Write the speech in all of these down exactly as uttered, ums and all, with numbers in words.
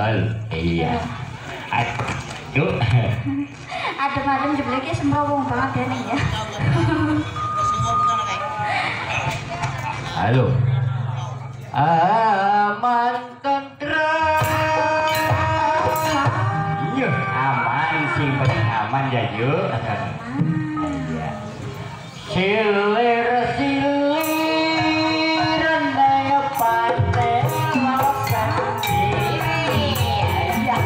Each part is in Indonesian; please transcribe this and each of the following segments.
Halo, iya. Aduh. Adem-adem jebule iki semrawung banget ya ya. Halo. Aman tentram. Iya, aman sih, penting aman ya yuk. Silir silir nang pantai logending. Iya.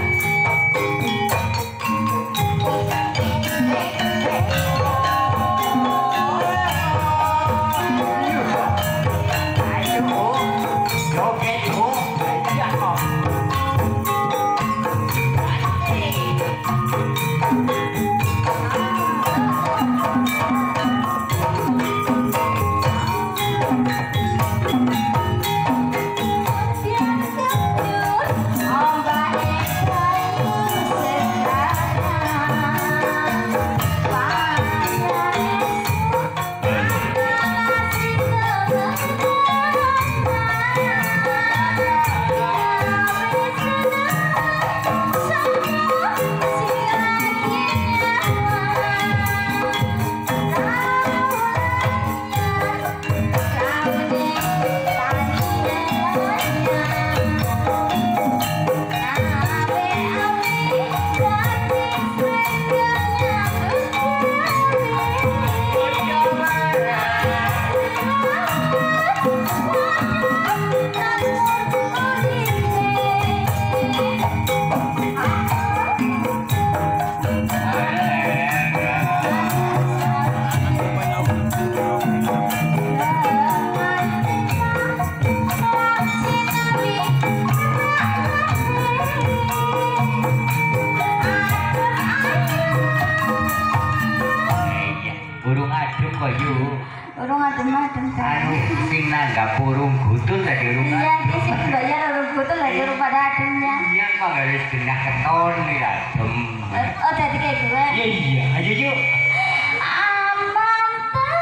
Urung adem-adem kan. Anu sing nanggap burung gutun tadi urung. Iya, iki sing bayar urung gutun lagi urung pada ademnya. Iya, kok harus genah keton nih adem. Oh, jadi kayak gue. Iya iya, ayo yuk. Aman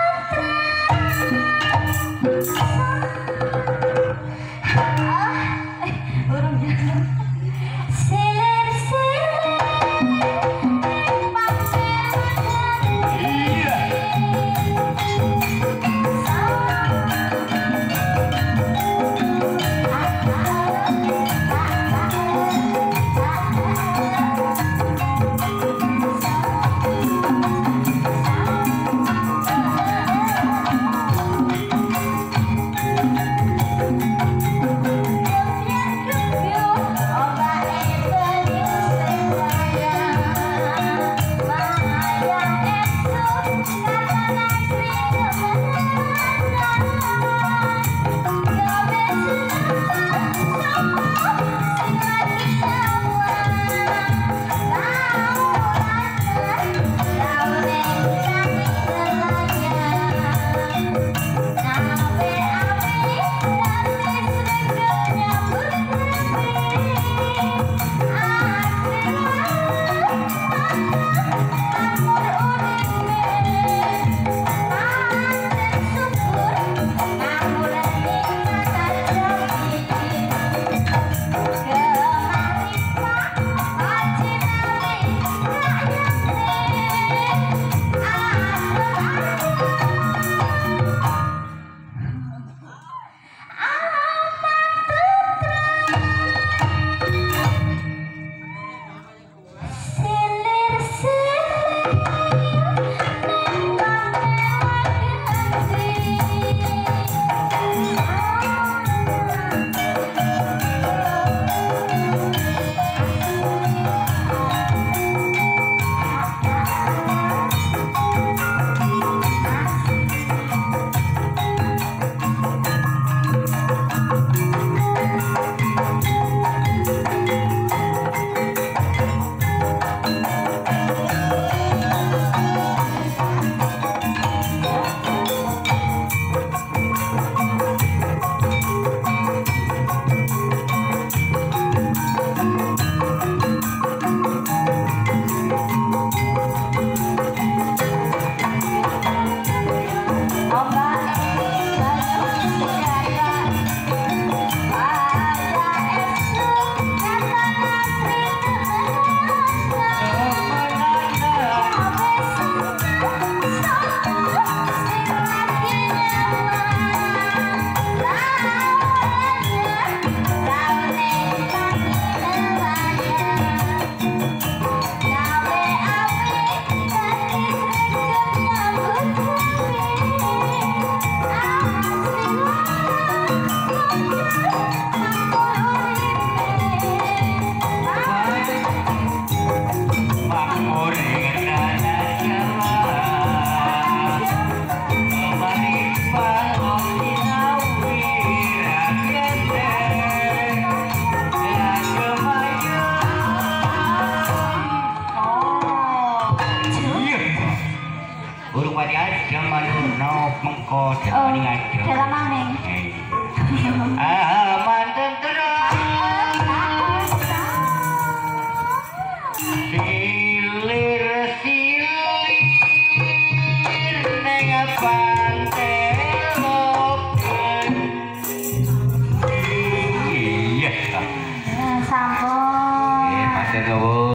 tentram. Ah, eh, urung jalan. Silir silir. Iya. mongko dalam ini ngajo. Dalam maning. Ah, manten terus. Silir silir neng pantai logen. Iya. Sampun. Eh, panten logen.